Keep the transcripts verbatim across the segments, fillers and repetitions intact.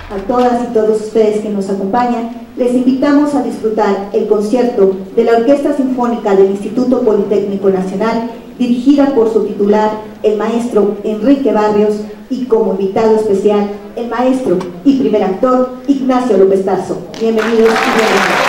A todas y todos ustedes que nos acompañan, les invitamos a disfrutar el concierto de la Orquesta Sinfónica del Instituto Politécnico Nacional, dirigida por su titular, el maestro Enrique Barrios, y como invitado especial, el maestro y primer actor, Ignacio López Tarso. Bienvenidos y bienvenidos.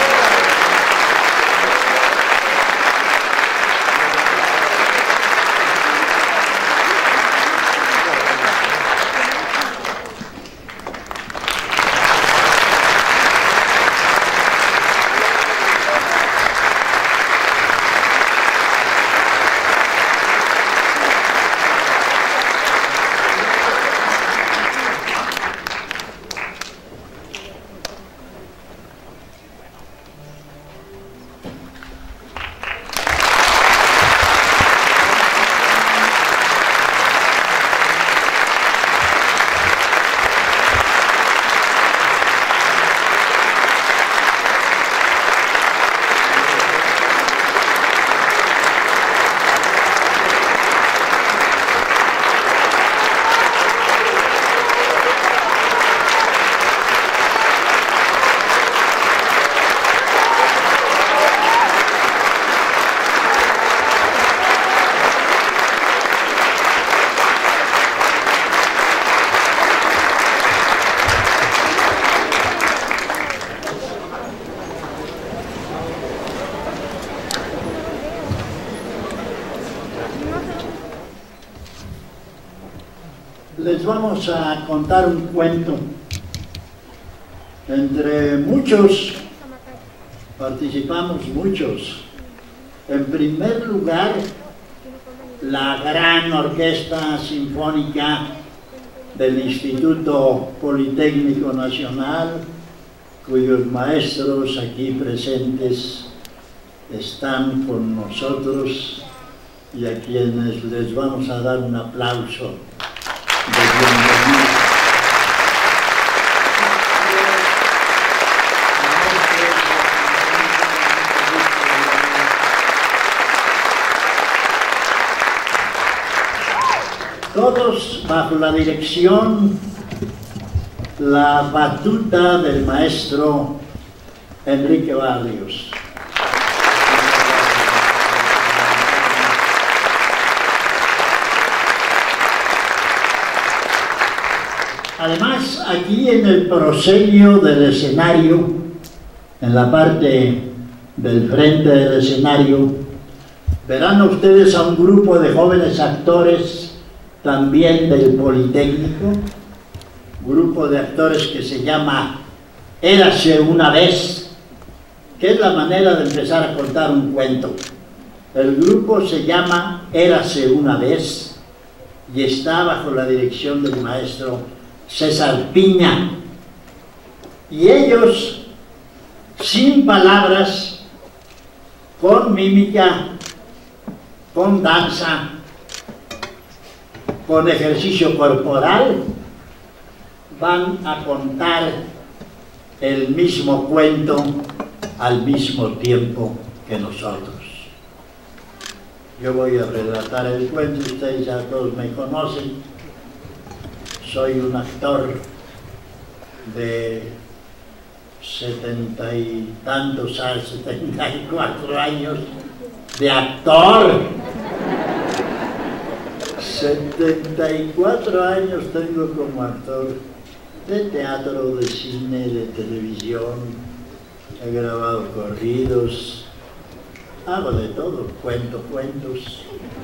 Les vamos a contar un cuento. Entre muchos, participamos muchos. En primer lugar, la gran Orquesta Sinfónica del Instituto Politécnico Nacional, cuyos maestros aquí presentes están con nosotros y a quienes les vamos a dar un aplauso de bienvenida. Todos bajo la dirección, la batuta del maestro Enrique Barrios. Además, aquí en el proscenio del escenario, en la parte del frente del escenario, verán ustedes a un grupo de jóvenes actores también del Politécnico, grupo de actores que se llama Érase una vez, que es la manera de empezar a contar un cuento. El grupo se llama Érase una vez y está bajo la dirección del maestro César Piña, y ellos, sin palabras, con mímica, con danza, con ejercicio corporal, van a contar el mismo cuento al mismo tiempo que nosotros. Yo voy a relatar el cuento, ustedes ya todos me conocen. Soy un actor de setenta y tantos años, setenta y cuatro años de actor. setenta y cuatro años tengo como actor de teatro, de cine, de televisión. He grabado corridos, hago de todo, cuento cuentos.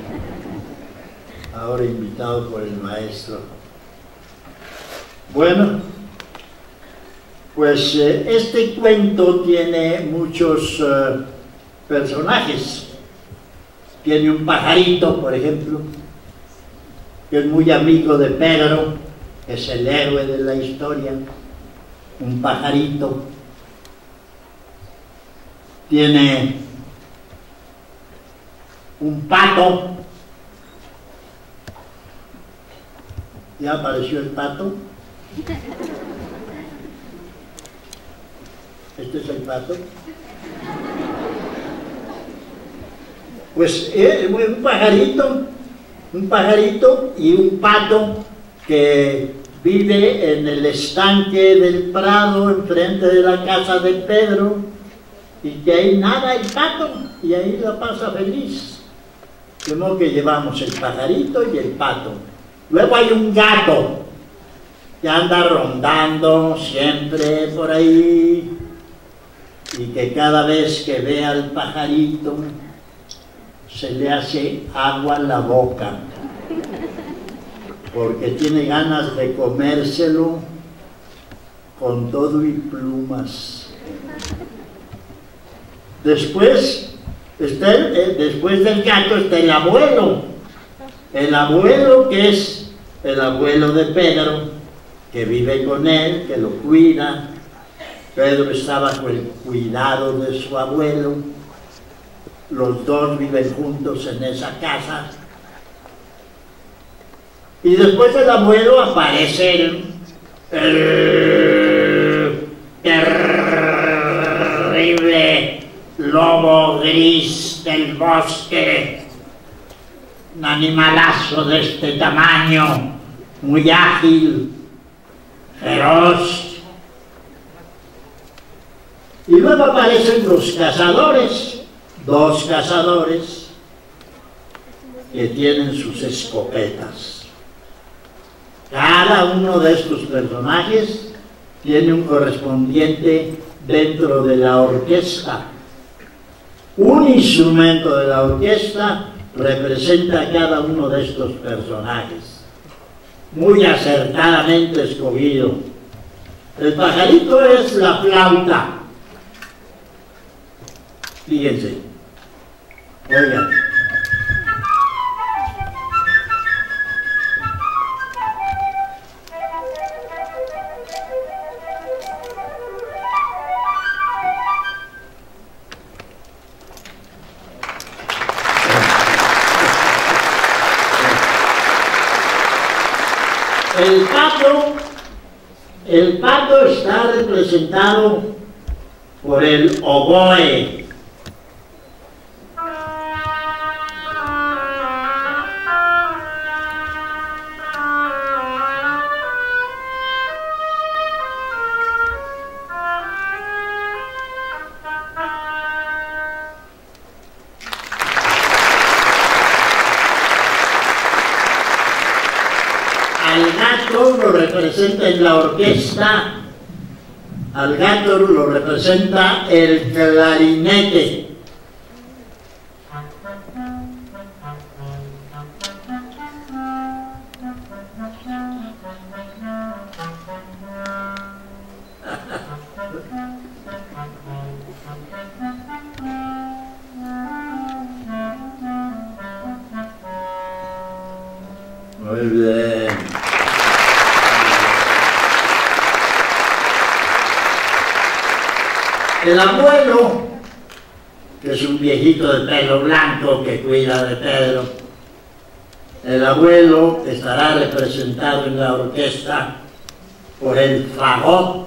Ahora invitado por el maestro. Bueno, pues eh, este cuento tiene muchos uh, personajes. Tiene un pajarito, por ejemplo, que es muy amigo de Pedro, que es el héroe de la historia. Un pajarito. Tiene un pato. ¿Ya apareció el pato? Este es el pato. Pues eh, un pajarito, un pajarito y un pato que vive en el estanque del Prado, enfrente de la casa de Pedro, y que ahí nada el pato, y ahí la pasa feliz. De modo que llevamos el pajarito y el pato. Luego hay un gato que anda rondando siempre por ahí, y que cada vez que ve al pajarito se le hace agua en la boca, porque tiene ganas de comérselo con todo y plumas. Después, está el, eh, después del gato está el abuelo. El abuelo, que es el abuelo de Pedro, que vive con él, que lo cuida. Pedro está bajo el cuidado de su abuelo. Los dos viven juntos en esa casa. Y después del abuelo aparece el, el terrible lobo gris del bosque, un animalazo de este tamaño, muy ágil, feroz. Y luego aparecen los cazadores, dos cazadores que tienen sus escopetas. Cada uno de estos personajes tiene un correspondiente dentro de la orquesta. Un instrumento de la orquesta representa a cada uno de estos personajes, muy acertadamente escogido. El pajarito es la flauta. Fíjense, oigan. El pato, el pato está representado por el oboe. Al gato lo representa en la orquesta, al gato lo representa el clarinete. Muy bien. El abuelo, que es un viejito de pelo blanco que cuida de Pedro, el abuelo estará representado en la orquesta por el fagot.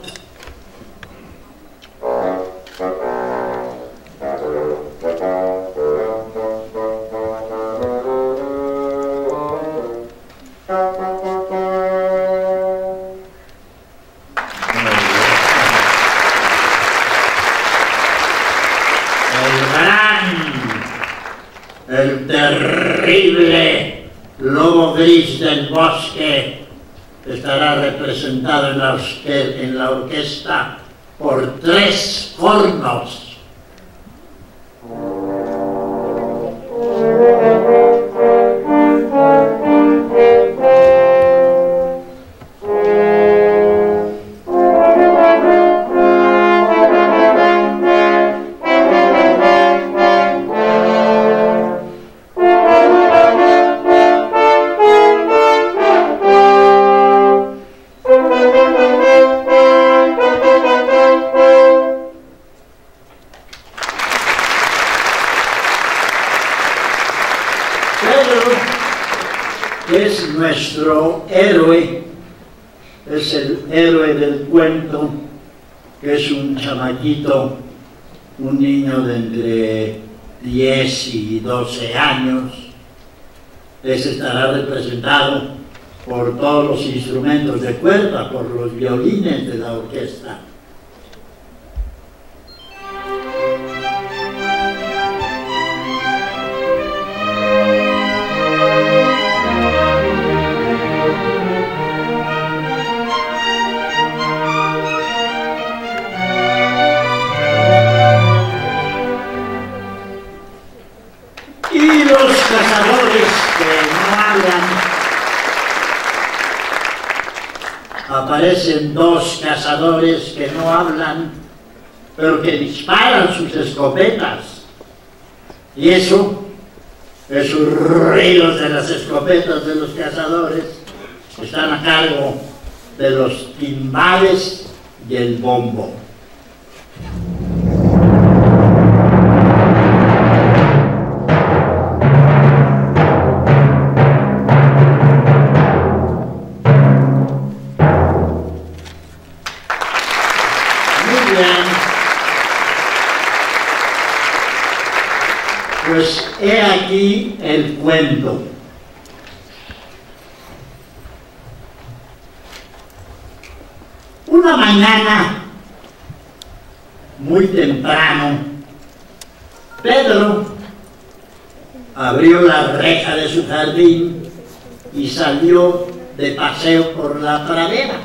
El terrible lobo gris del bosque estará representado en la, orque en la orquesta por tres cornos. Es nuestro héroe, es el héroe del cuento, que es un chamaquito, un niño de entre diez y doce años. Ese estará representado por todos los instrumentos de cuerda, por los violines de la orquesta. Y los cazadores que no hablan, aparecen dos cazadores que no hablan, pero que disparan sus escopetas. Y eso, esos ruidos de las escopetas de los cazadores, están a cargo de los timbales y el bombo. Pues he aquí el cuento. Una mañana, muy temprano, Pedro abrió la reja de su jardín y salió de paseo por la pradera.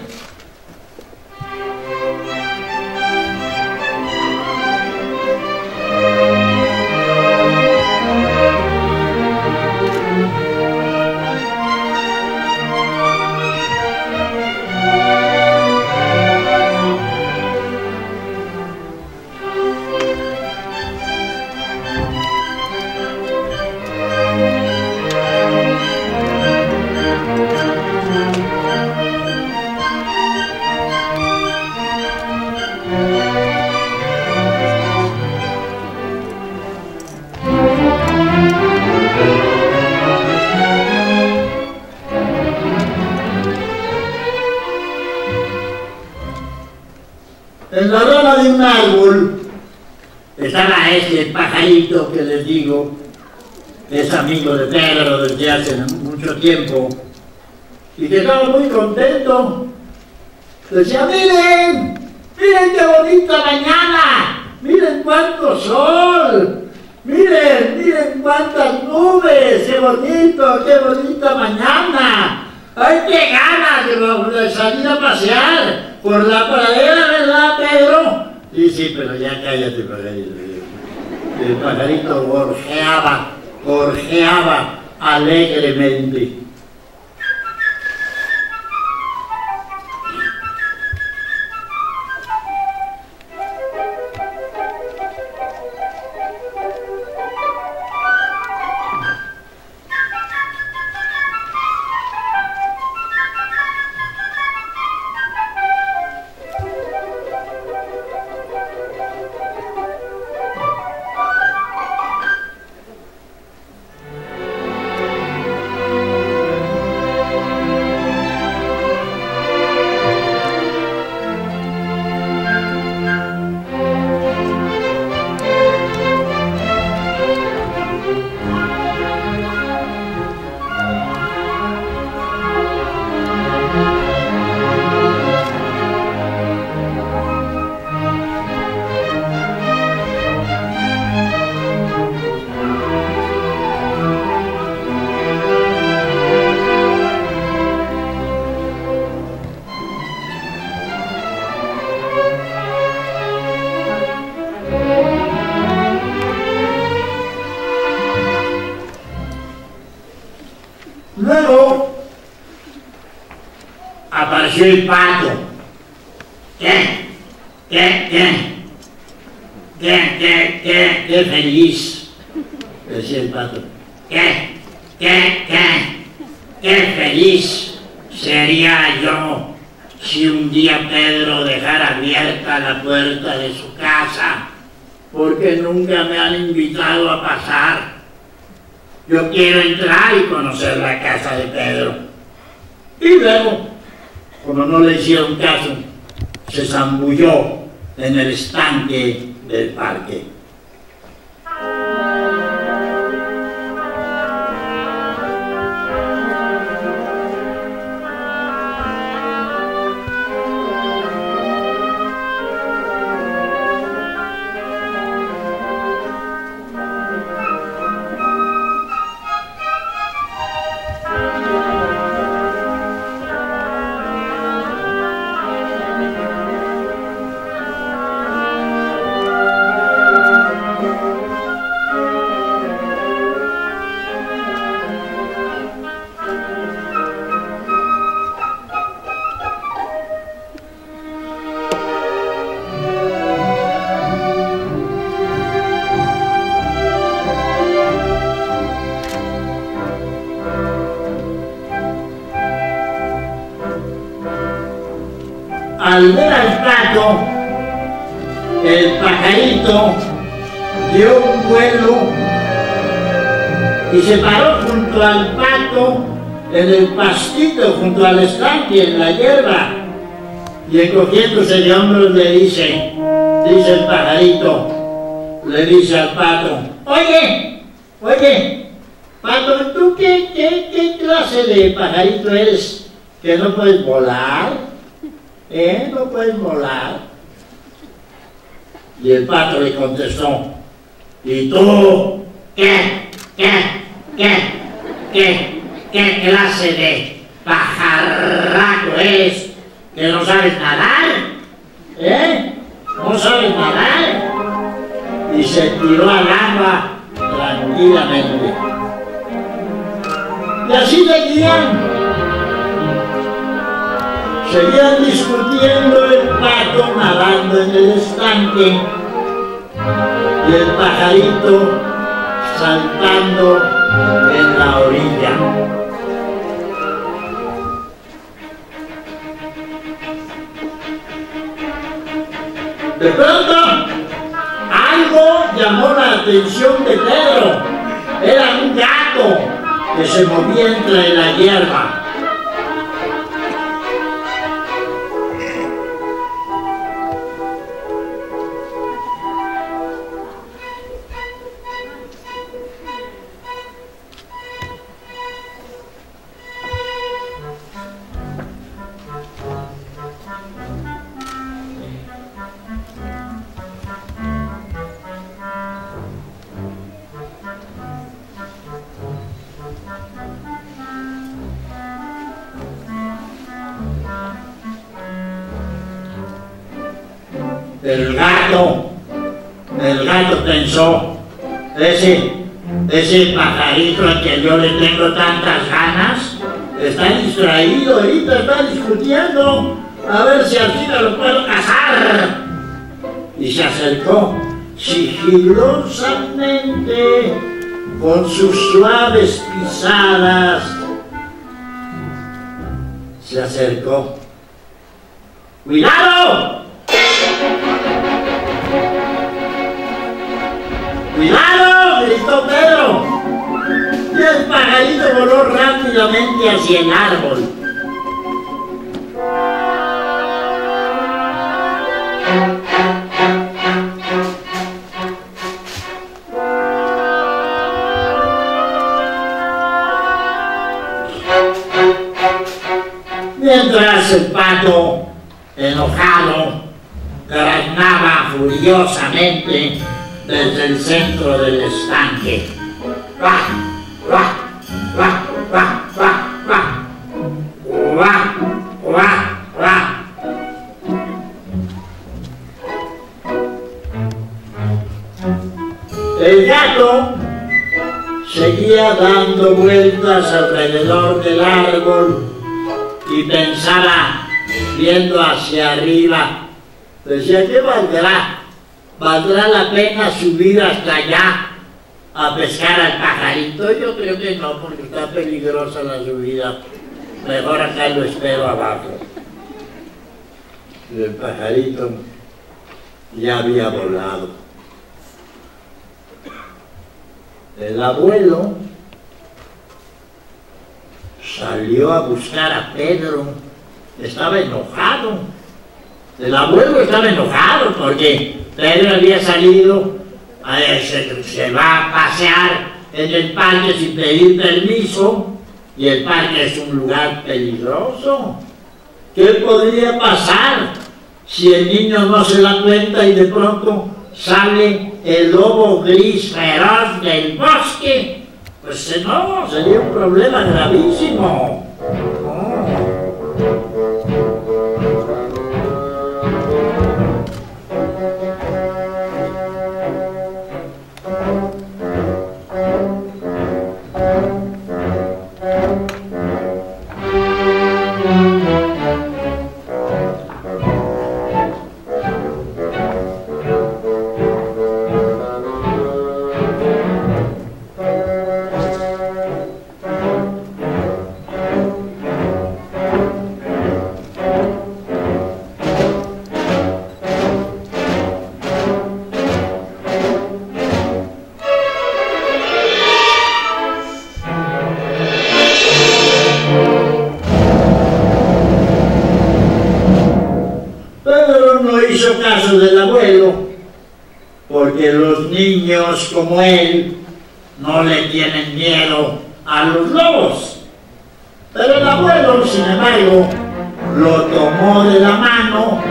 En la rama de un árbol estaba ese pajarito que les digo, es amigo de Pedro desde hace mucho tiempo, y que estaba muy contento. Decía: miren, miren qué bonita mañana, miren cuánto sol, miren, miren cuántas nubes, qué bonito, qué bonita mañana. ¡Ay, qué ganas de, de salir a pasear por la pradera, ¿verdad, Pedro? Sí, sí, pero ya cállate, pajarito. El pajarito gorjeaba, gorjeaba alegremente. Luego apareció el pato. ¿Qué? ¿Qué? ¿Qué? ¿Qué? ¿Qué? ¿Qué? ¿Qué feliz? Decía el pato. ¿Qué? ¿Qué? ¿Qué? ¿Qué feliz sería yo si un día Pedro dejara abierta la puerta de su casa? Porque nunca me han invitado a pasar. Yo quiero entrar y conocer la casa de Pedro. Y luego, como no le hicieron caso, se zambulló en el estanque del parque. al ver al pato, el pajarito dio un vuelo y se paró junto al pato en el pastito, junto al estanque, en la hierba, y encogiéndose de hombros le dice, dice el pajarito, le dice al pato, oye, oye, pato, ¿tú qué, qué, qué clase de pajarito eres que no puedes volar? ¿Eh? ¿No puedes volar? Y el pato le contestó, ¿y tú qué, qué, qué, qué, qué clase de pajarraco eres que no sabes nadar? ¿Eh? ¿No sabes nadar? Y se tiró al agua tranquilamente. Y así seguían. Seguían discutiendo, el pato nadando en el estanque y el pajarito saltando en la orilla. De pronto, algo llamó la atención de Pedro. Era un gato que se movía entre la hierba. El gato, el gato pensó, ese, ese pajarito al que yo le tengo tantas ganas, está distraído ahorita, está discutiendo, a ver si al fin lo puedo cazar. Y se acercó sigilosamente, con sus suaves pisadas, se acercó. ¡Cuidado! ¡Cuidado! ¡Gritó Pedro! Y el pajarito voló rápidamente hacia el árbol. Mientras el pato, enojado, graznaba furiosamente desde el centro del estanque. ¡Guau! ¡Guau! ¡Guau! ¡Guau! ¡Guau! ¡Guau! ¡Guau! ¡Guau! ¡Guau! El gato seguía dando vueltas alrededor del árbol y pensaba, viendo hacia arriba, decía, ¿qué valdrá? ¿Valdrá la pena subir hasta allá a pescar al pajarito? Yo creo que no, porque está peligrosa la subida. Mejor acá lo espero abajo. Y el pajarito ya había volado. El abuelo salió a buscar a Pedro. Estaba enojado. El abuelo estaba enojado porque Pedro había salido, eh, se, se va a pasear en el parque sin pedir permiso, y el parque es un lugar peligroso. ¿Qué podría pasar si el niño no se da cuenta y de pronto sale el lobo gris feroz del bosque? Pues no, sería un problema gravísimo. Oh. caso del abuelo, porque los niños como él no le tienen miedo a los lobos. Pero el abuelo, sin embargo, lo tomó de la mano.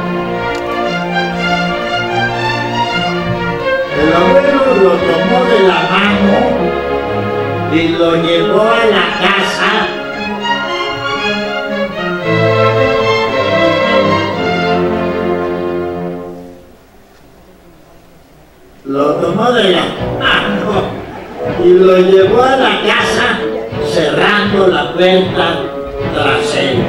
El abuelo lo tomó de la mano y lo llevó a la casa. Lo tomó de la mano y lo llevó a la casa cerrando la puerta tras él.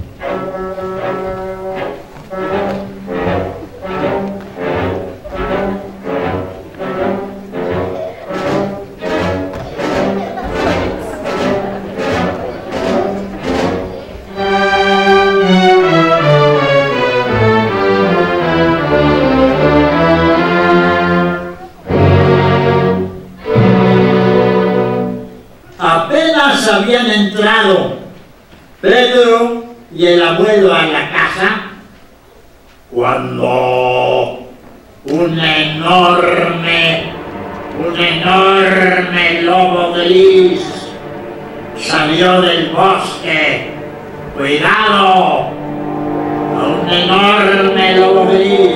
Habían entrado Pedro y el abuelo a la casa cuando un enorme, un enorme lobo gris salió del bosque. ¡Cuidado! Un enorme lobo gris.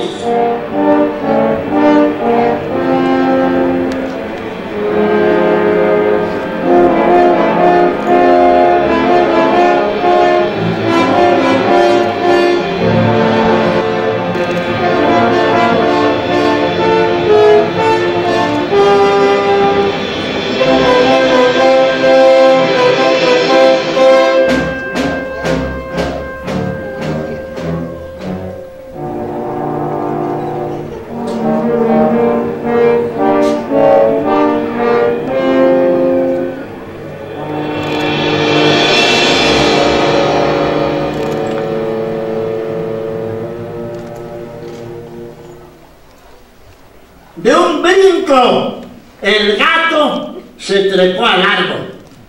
De un brinco, el gato se trepó al árbol.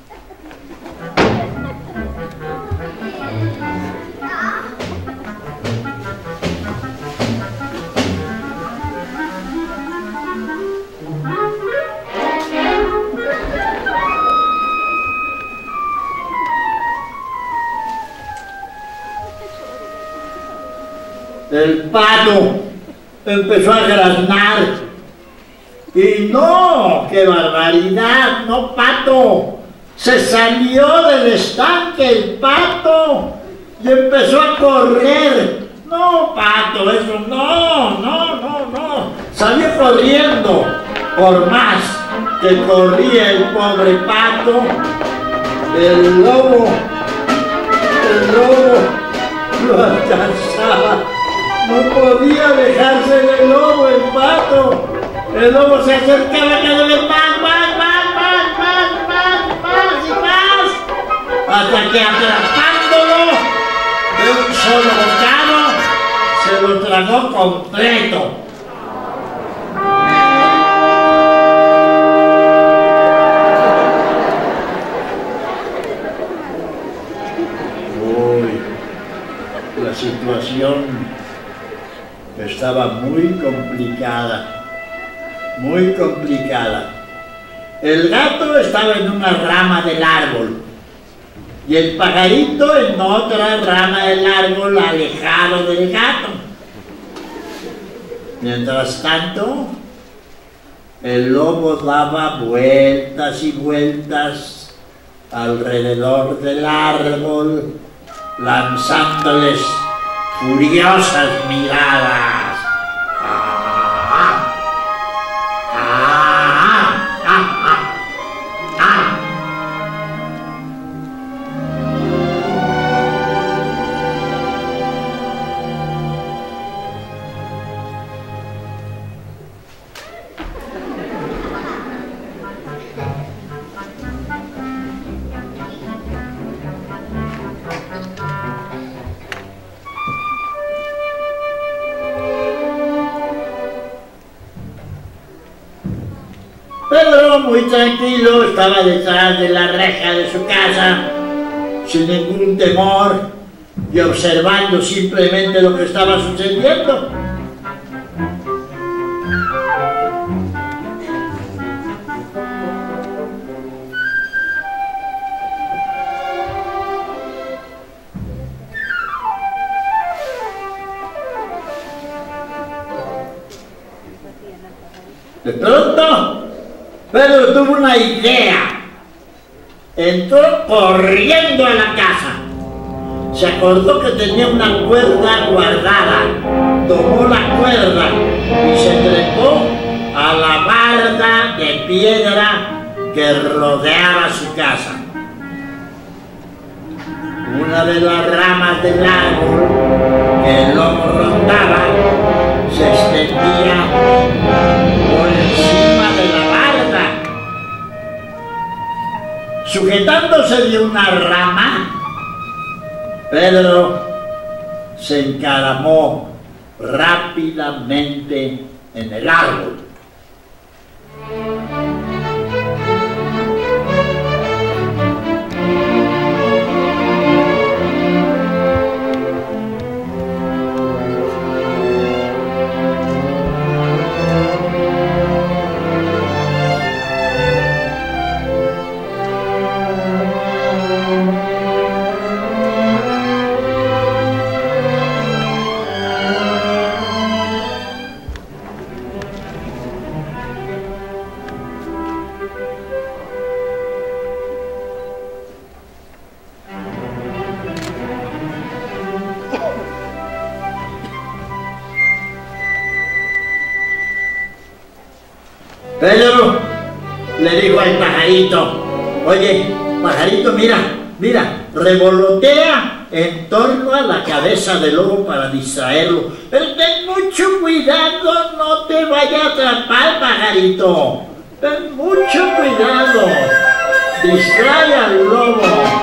El pato empezó a graznar. Y no, qué barbaridad, no, pato. Se salió del estanque el pato y empezó a correr. No, pato, eso no, no, no, no. Salió corriendo. Por más que corría el pobre pato, el lobo, el lobo lo alcanzaba. No podía dejarse del lobo el pato. El lobo se acercaba cada vez más, más, más, más, más, más, más y más, hasta que atrapándolo de un solo bocado, se lo tragó completo. Uy, la situación estaba muy complicada. Muy complicada. El gato estaba en una rama del árbol y el pajarito en otra rama del árbol alejado del gato. Mientras tanto, el lobo daba vueltas y vueltas alrededor del árbol, lanzándoles furiosas miradas. Pedro, muy tranquilo, estaba detrás de la reja de su casa, sin ningún temor y observando simplemente lo que estaba sucediendo. pronto, Pedro tuvo una idea. Entró corriendo a la casa. Se acordó que tenía una cuerda guardada. Tomó la cuerda y se trepó a la barda de piedra que rodeaba su casa. Una de las ramas del árbol que el lobo rondaba se extendía por encima de la barda. Sujetándose de una rama, Pedro se encaramó rápidamente en el árbol. Pedro le dijo al pajarito: oye, pajarito, mira, mira, revolotea en torno a la cabeza del lobo para distraerlo. Pero ten mucho cuidado, no te vaya a atrapar, pajarito. Ten mucho cuidado. Distrae al lobo.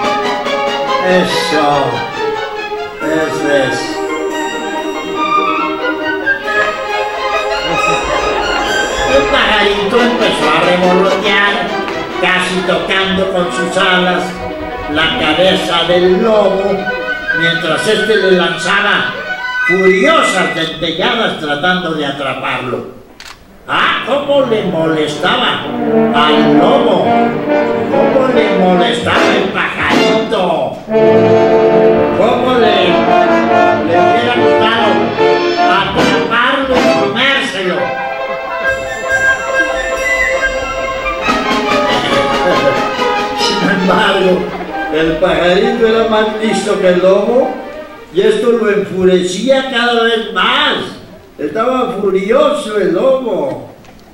Eso. Eso es. El pajarito empezó a revolotear, casi tocando con sus alas la cabeza del lobo, mientras éste le lanzaba furiosas dentelladas tratando de atraparlo. ¡Ah, cómo le molestaba al lobo! ¡Cómo le molestaba el pajarito! ¿Cómo le, le hubiera gustado atraparlo y comérselo? Sin embargo, el pajarito era más listo que el lobo y esto lo enfurecía cada vez más. Estaba furioso el lobo.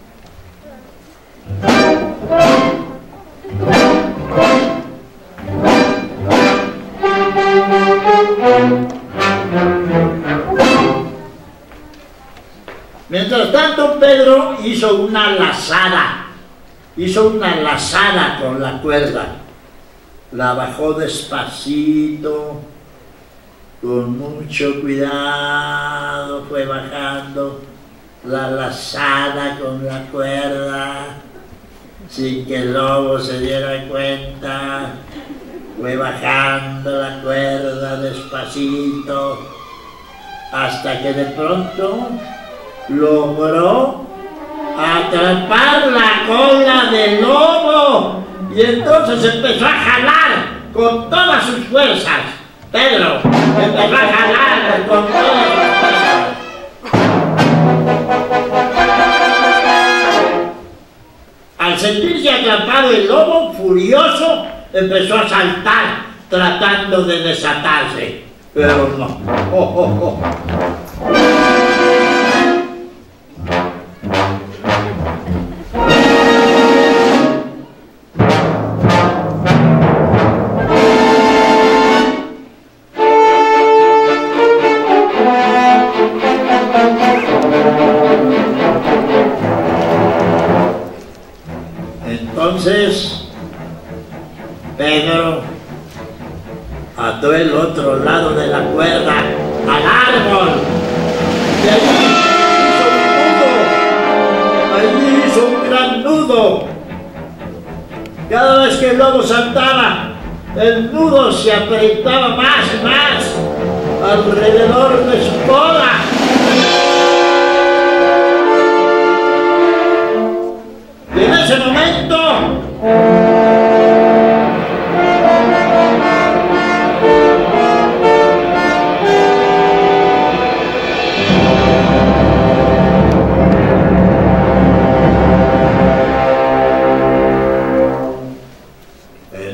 Mientras tanto, Pedro hizo una lazada. Hizo una lazada con la cuerda. La bajó despacito, con mucho cuidado, fue bajando la lazada con la cuerda, sin que el lobo se diera cuenta. Fue bajando la cuerda despacito, hasta que de pronto logró atrapar la cola del lobo, y entonces empezó a jalar con todas sus fuerzas. Pedro empezó a jalar con todas sus fuerzas. Al sentirse atrapado el lobo, furioso, empezó a saltar tratando de desatarse, pero no. Oh, oh, oh. Entonces Pedro ató el otro lado de la cuerda al árbol y allí hizo un nudo, allí hizo un gran nudo. Cada vez que el lobo saltaba, el nudo se apretaba más y más alrededor de su cola. Y en ese momento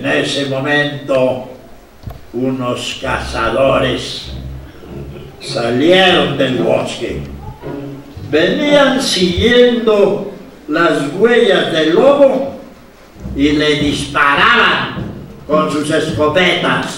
En ese momento, unos cazadores salieron del bosque. Venían siguiendo las huellas del lobo y le disparaban con sus escopetas.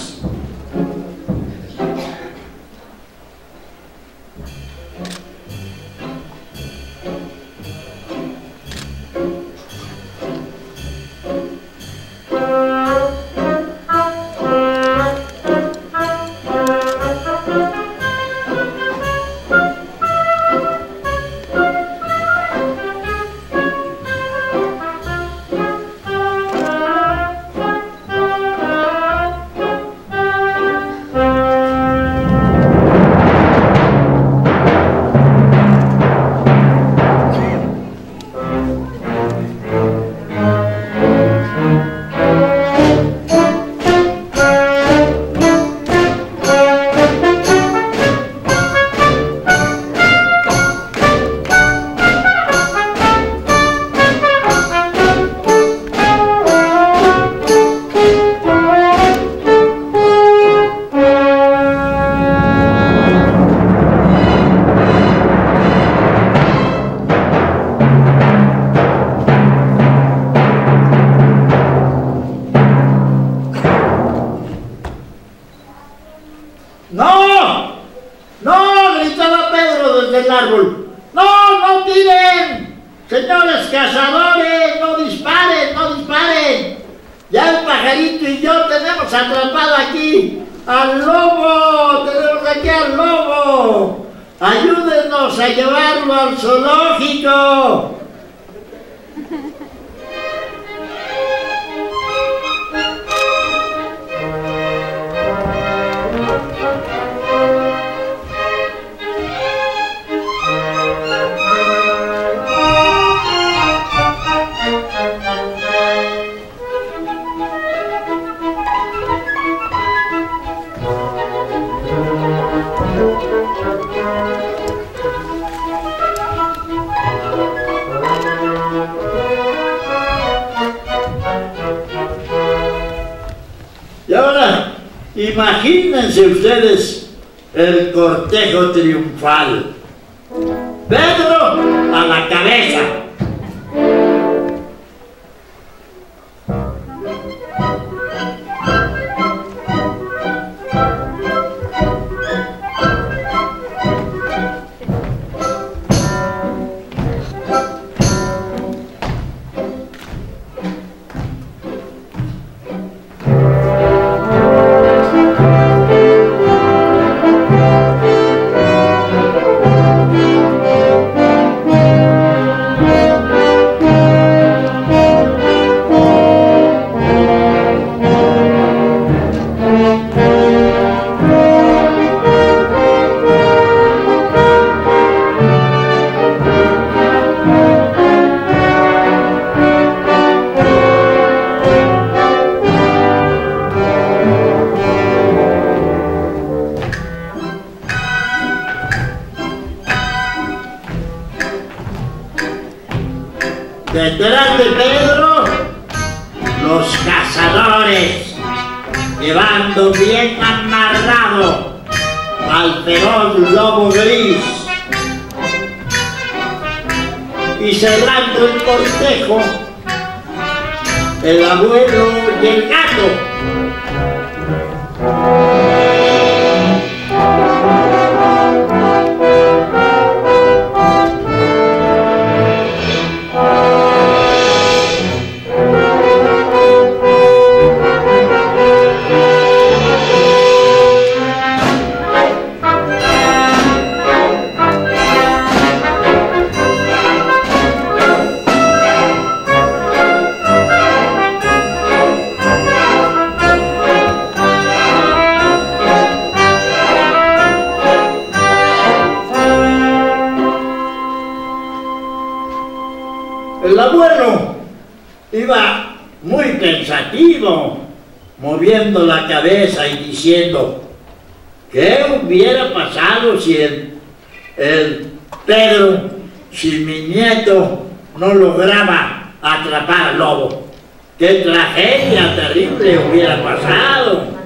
¡No! ¡No! Gritaba Pedro desde el árbol. ¡No! ¡No tiren! Señores cazadores, no disparen, no disparen. Ya el pajarito y yo tenemos atrapado aquí al lobo. Tenemos aquí al lobo. Ayúdenos a llevarlo al zoológico. Y ahora, imagínense ustedes el cortejo triunfal. Pedro a la cabeza. Detrás de Pedro, los cazadores, llevando bien amarrado al feroz lobo gris y cerrando el cortejo, el abuelo y el gato. El abuelo iba muy pensativo, moviendo la cabeza y diciendo, ¿qué hubiera pasado si el, el Pedro, si mi nieto no lograba atrapar al lobo? qué tragedia terrible hubiera pasado.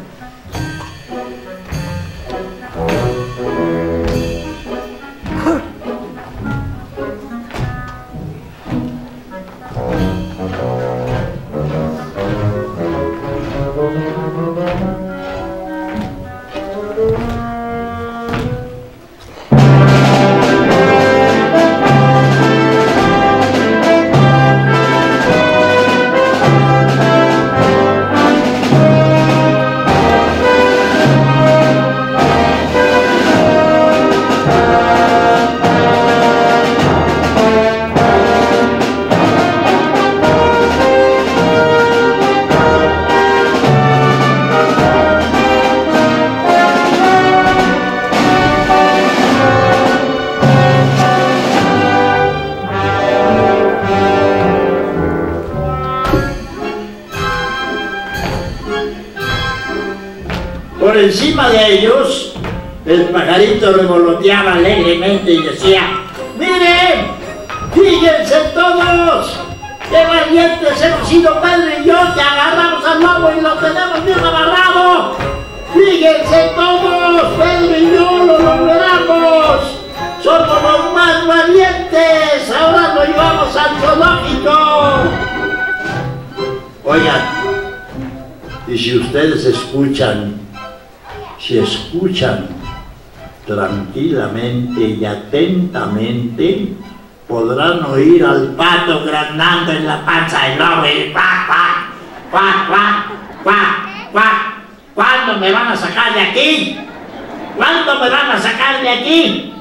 Por encima de ellos, el pajarito revoloteaba alegremente y decía: ¡miren! ¡Fíjense todos! ¡Qué valientes hemos sido Pedro y yo, que agarramos al lobo y lo tenemos bien agarrado! ¡Fíjense todos! ¡Pedro y yo lo logramos! ¡Somos los más valientes! ¡Ahora lo llevamos al zoológico! Oigan, y si ustedes escuchan, si escuchan tranquilamente y atentamente, podrán oír al pato granando en la panza del lobo y cuac, cuac, cuac, cuac, cuac, cuac. ¿Cuándo me van a sacar de aquí? ¿Cuándo me van a sacar de aquí?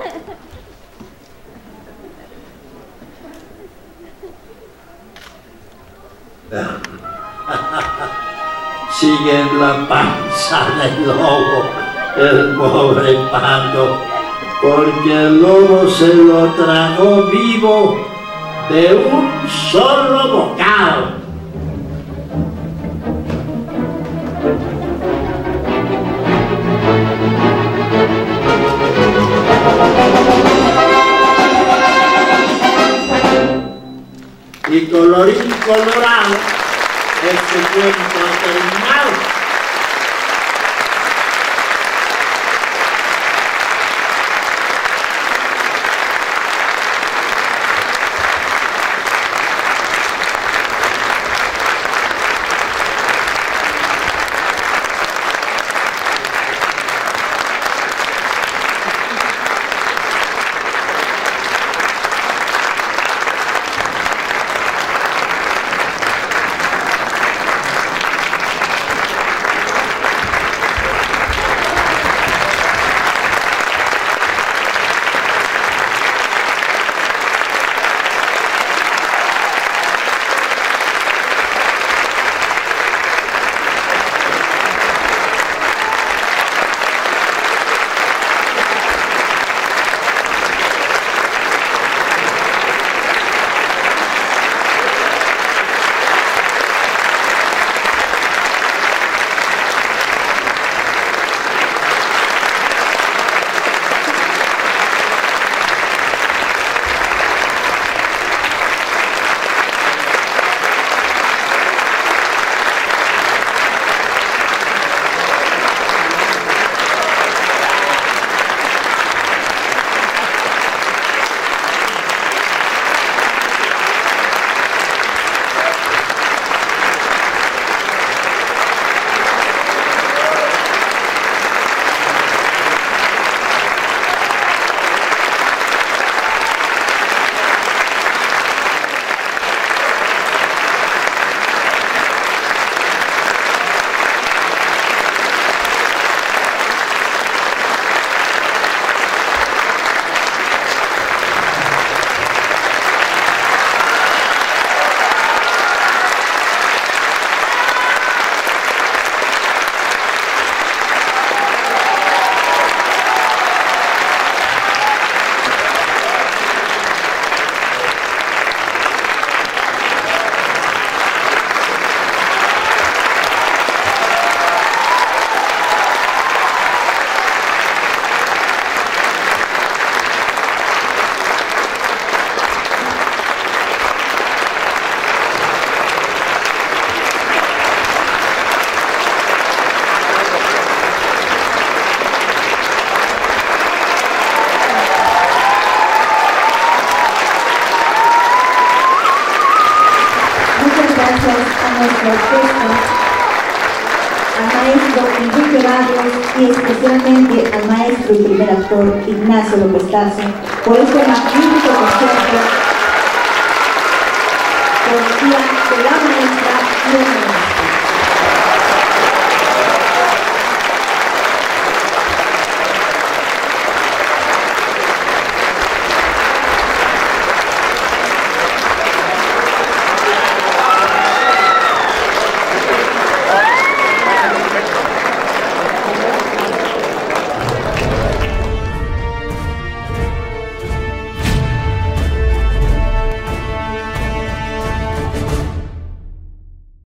Sigue en la panza del lobo el pobre pato, porque el lobo se lo tragó vivo de un solo bocado. Y colorín colorado, este cuento ha terminado. al maestro Enrique Barrios y especialmente al maestro y primer actor Ignacio López Tarso por este magnífico concierto, poesía de la maestra.